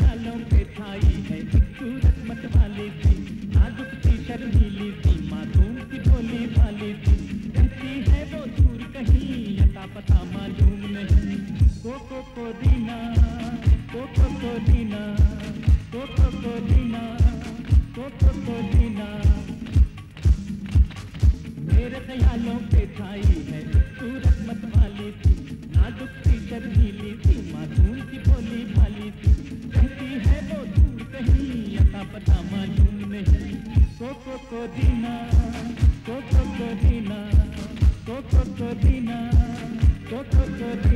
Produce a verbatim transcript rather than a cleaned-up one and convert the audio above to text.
ख्यालों पे छाई है सूरत मत वाली सी, नाजुक सी शर्मीली सी, मासूम सी भोली भाली सी, रहती है वो दूर कहीं अता पता मालूम नहीं। कोको को दीना, कोको को दीना, कोको को दीना, कोको को दीना, मेरे ख्यालों पे छाई है सूरत मत वाली सी, नाजुक सी शर्मीली सी, मासूम सी भोली भाली सी, रहती है वो दूर कहीं अता पता मालूम नहीं। कोको को दीना, कोको को दीना, कोको को दीना, कोको को दीना।